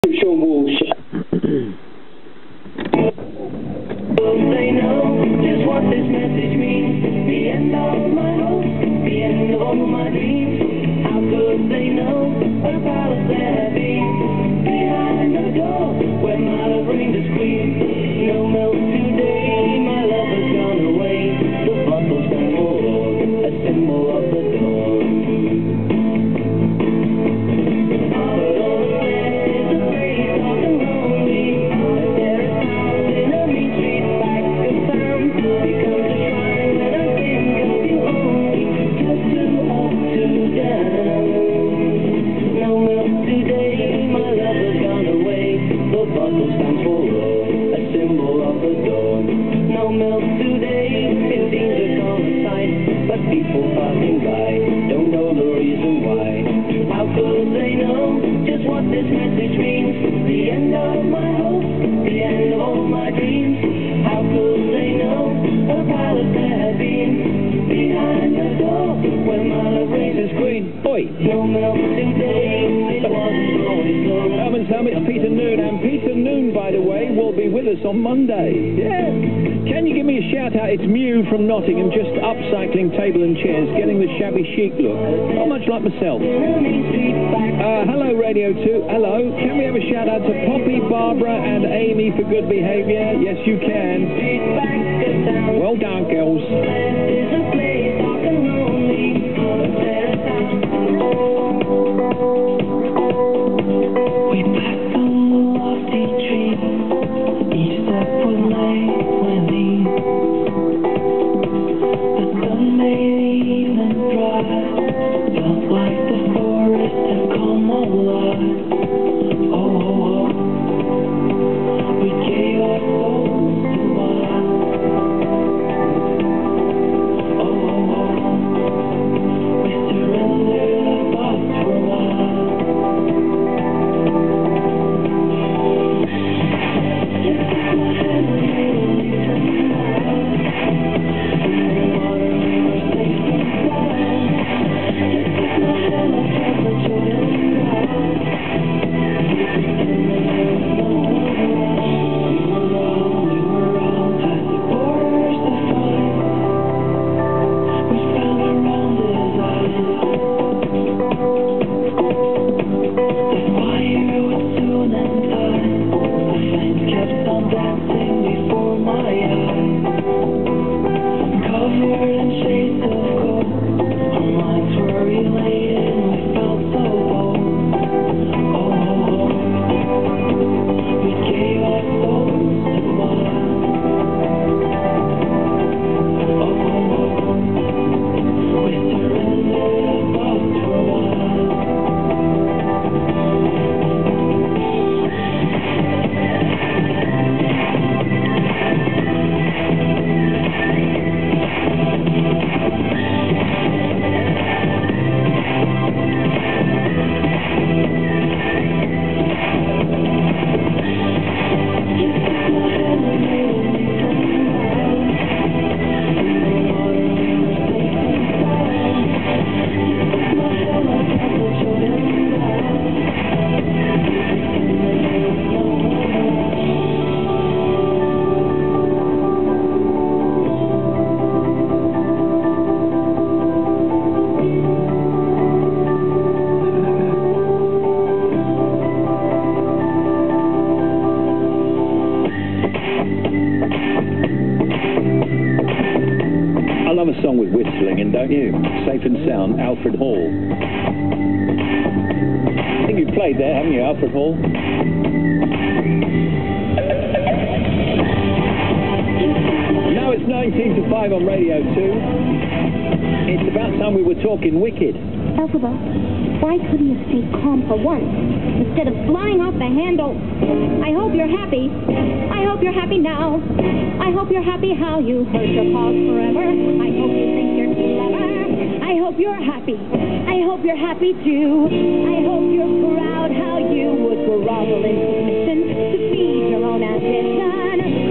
Sean Walsh. They know just what this message means. The end of my hopes, the end of all my dreams. How could they know a palace there had been behind the door where my love reigned to scream? No milk today, my love has gone away. The bottle stands for a symbol of the dawn. But people passing by don't know the reason why. How could they know just what this message means? The end of my hopes, the end of all my dreams. How could they know a palace there had been behind the door where my love reigns as queen? Oi! No milk today, it wasn't always so. Herman's home, it's Peter Noon, and Peter Noon, by the way, will be with us on Monday. Yeah. Can you give me a shout out? It's Mew from Nottingham, just upcycling table and chairs, getting the shabby chic look. Not much like myself. Hello, Radio 2. Hello. Can we have a shout out to Poppy, Barbara, and Amy for good behaviour? Yes, you can. Well done, girls. We packed on the lofty tree. Each step was laid with ease. The sun made the evening dry. Felt like the forest had come alive. Oh, oh, oh. We gave our souls to life. Oh, oh, oh. We surrendered our thoughts for a while. Don't you? Safe and Sound, Alfred Hall. I think you've played there, haven't you, Alfred Hall? Now it's 19 to 5 on Radio 2. It's about time we were talking Wicked. Elphaba, why couldn't you stay calm for once instead of flying off the handle? I hope you're happy. I hope you're happy now. I hope you're happy how you hurt your cause forever. I hope you think you're clever. I hope you're happy. I hope you're happy too. I hope you're proud how you would grovel in submission to feed your own ambition.